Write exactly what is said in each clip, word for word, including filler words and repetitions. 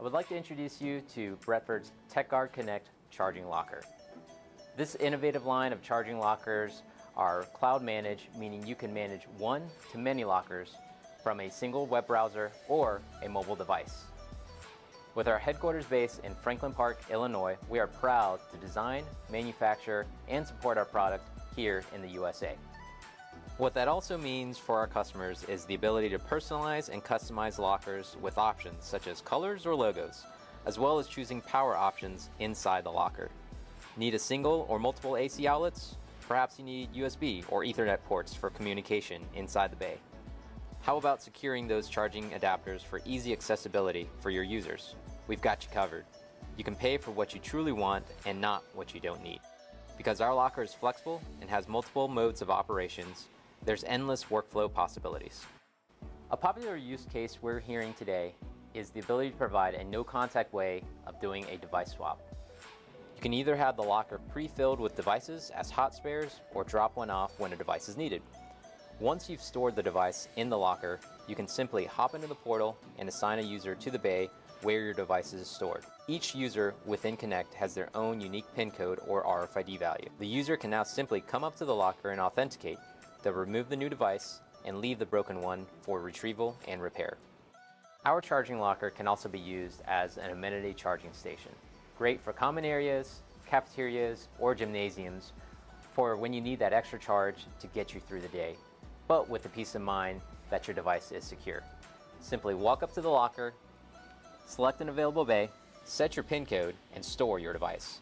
I would like to introduce you to Bretford's TechGuard Connect charging locker. This innovative line of charging lockers are cloud managed, meaning you can manage one to many lockers from a single web browser or a mobile device. With our headquarters base in Franklin Park, Illinois, we are proud to design, manufacture, and support our product here in the U S A. What that also means for our customers is the ability to personalize and customize lockers with options such as colors or logos, as well as choosing power options inside the locker. Need a single or multiple A C outlets? Perhaps you need U S B or Ethernet ports for communication inside the bay. How about securing those charging adapters for easy accessibility for your users? We've got you covered. You can pay for what you truly want and not what you don't need. Because our locker is flexible and has multiple modes of operations, there's endless workflow possibilities. A popular use case we're hearing today is the ability to provide a no-contact way of doing a device swap. You can either have the locker pre-filled with devices as hot spares or drop one off when a device is needed. Once you've stored the device in the locker, you can simply hop into the portal and assign a user to the bay where your device is stored. Each user within Connect has their own unique PIN code or R F I D value. The user can now simply come up to the locker and authenticate. They'll remove the new device and leave the broken one for retrieval and repair. Our charging locker can also be used as an amenity charging station. Great for common areas, cafeterias, or gymnasiums for when you need that extra charge to get you through the day, but with the peace of mind that your device is secure. Simply walk up to the locker, select an available bay, set your PIN code, and store your device.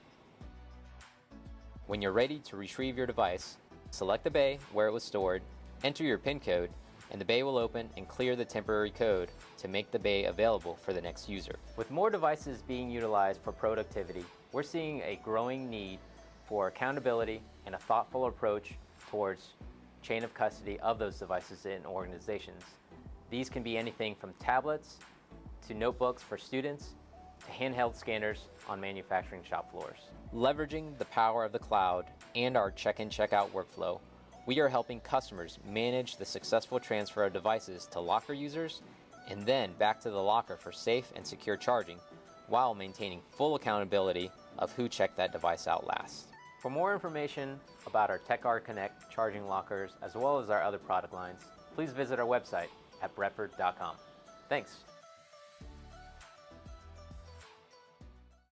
When you're ready to retrieve your device, select the bay where it was stored, enter your PIN code, and the bay will open and clear the temporary code to make the bay available for the next user. With more devices being utilized for productivity, we're seeing a growing need for accountability and a thoughtful approach towards chain of custody of those devices in organizations. These can be anything from tablets to notebooks for students to handheld scanners on manufacturing shop floors. Leveraging the power of the cloud and our check-in check-out workflow, we are helping customers manage the successful transfer of devices to locker users and then back to the locker for safe and secure charging while maintaining full accountability of who checked that device out last. For more information about our TechGuard Connect charging lockers as well as our other product lines, please visit our website at bretford dot com. Thanks.